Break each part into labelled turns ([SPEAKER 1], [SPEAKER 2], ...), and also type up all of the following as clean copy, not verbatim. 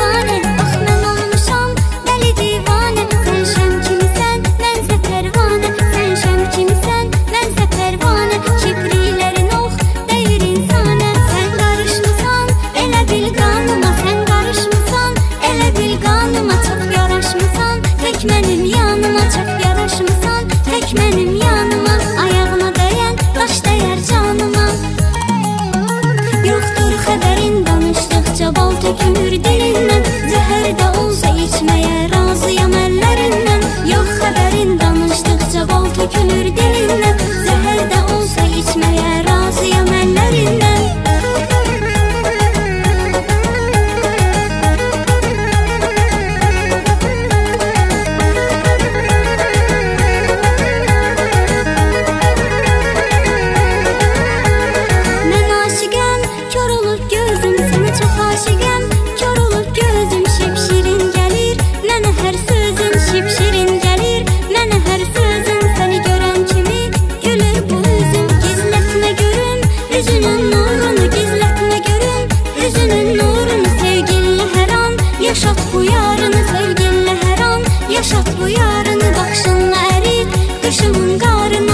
[SPEAKER 1] divanə. Bax mən olmuşam dəli divanə. Sən şəm kimisən, mənsə pərvanə. Sən şəm kimisən, mənsə pərvanə. Kipriklərin ox dəyir insanə. Sən qarışmısan elə bil qanıma. Sən qarışmısan elə bil qanıma. Çox yaraşmısan tək mənim yanıma. Çox yaraşmısan tək mənim yanıma. Ayağına dəyən daş dəyər canıma. Yoxdur xəbərin danışdıqca bal tökülür dilindən. Zəhər də olsa içməyə razıyam əllərindən. Yox xəbərin danışdıqca bal tökülür dilindən. Zəhər də olsa içməyə razıyam əllərindən. Yaşat bu yarını sevginlə hər an. Yaşat bu yarını baxışınla ərit qışımın qarını.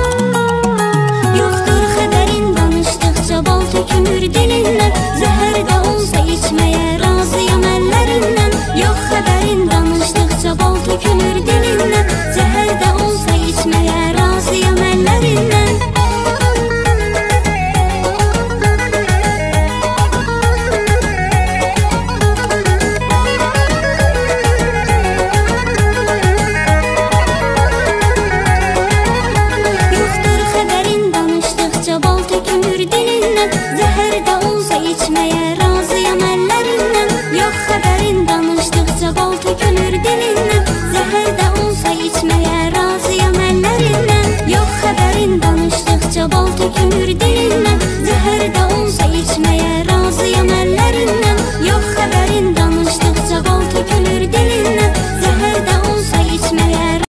[SPEAKER 1] Yoxdur xəbərin danışdıqca bal tökülür dilindən. Zəhər də olsa içməyə razıyam əllərindən. Yox xəbərin danışdıqca bal tökülür dilindən. Zəhər də olsa içməyə razıyam əllərindən. Zəhər də olsa içməyə razıyam əllərindən. Yox xəbərin danışdıqca bal tökülür dilindən. Zəhər də olsa içməyə razıyam əllərindən. Yox xəbərin danışdıqca bal tökülür dilindən.